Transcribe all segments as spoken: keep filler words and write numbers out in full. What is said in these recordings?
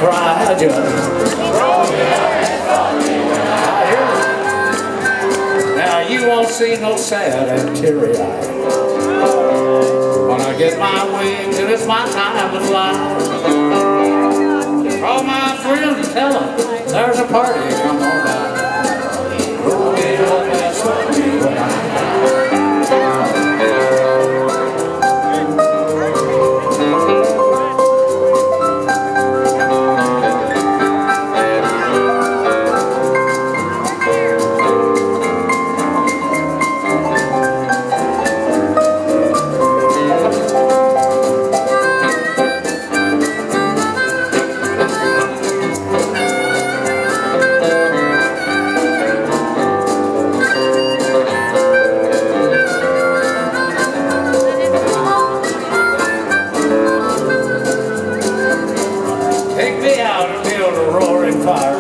cry just. Now you won't see no sad and teary-eyed when I get my wings and it's my time to fly. Call my friends and tell them there's a party, come on out. Roll me up and sweat me when I fire.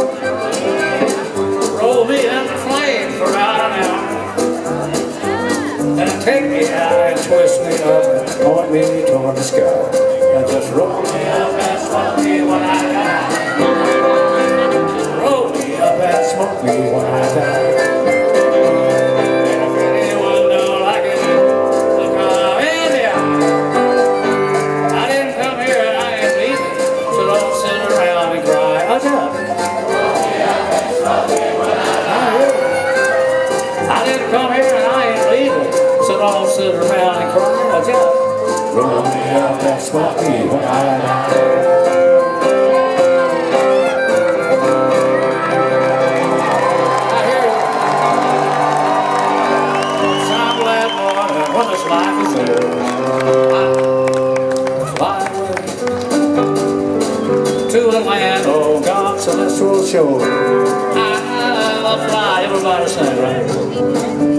Roll me in the flames for about an hour. And take me out and twist me up and point me toward the sky. And just roll me up and smoke me when I die. Roll me up and smoke me when I die. And if anyone don't like it, look how in the eye. I didn't come here and I ain't leaving, so don't sit around and cry. I didn't come here and I ain't leaving, so don't sit around and cry. I just roll me up and smoke me when I die. I hear it. Some glad morning when this life is over, I fly away to the land of God's celestial shore. I'll fly, everybody sing, right?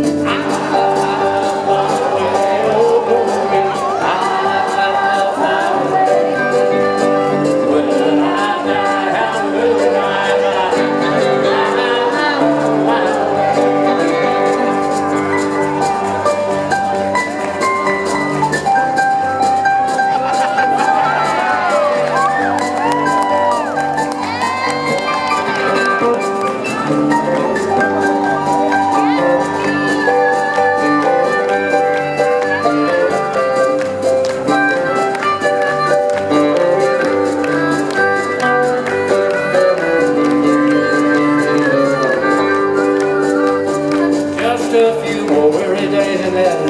A few more weary days and then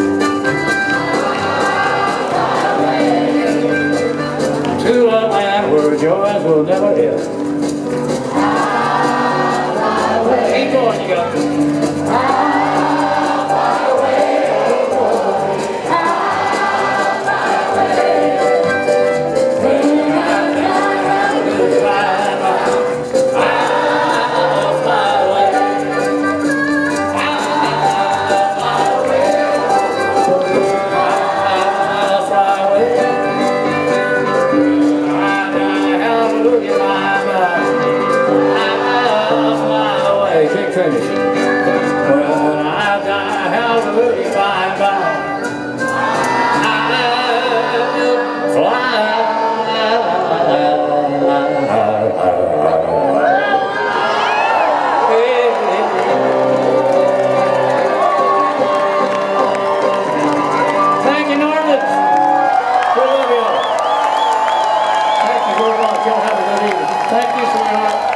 to a land where joys will never end. Keep going, you got this. Finish. When I die, hallelujah, bye bye. I'll fly. Thank you, Norman. We love you. Thank you very much. Y'all have a good evening. Thank you, sweetheart.